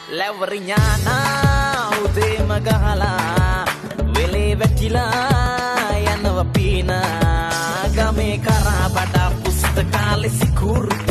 ලැවරිඥානා උදේම ගහලා වෙලේ වැටිලා යනව පීනා ගමේ කරා බඩ පුස්තකාලේ සිකුරු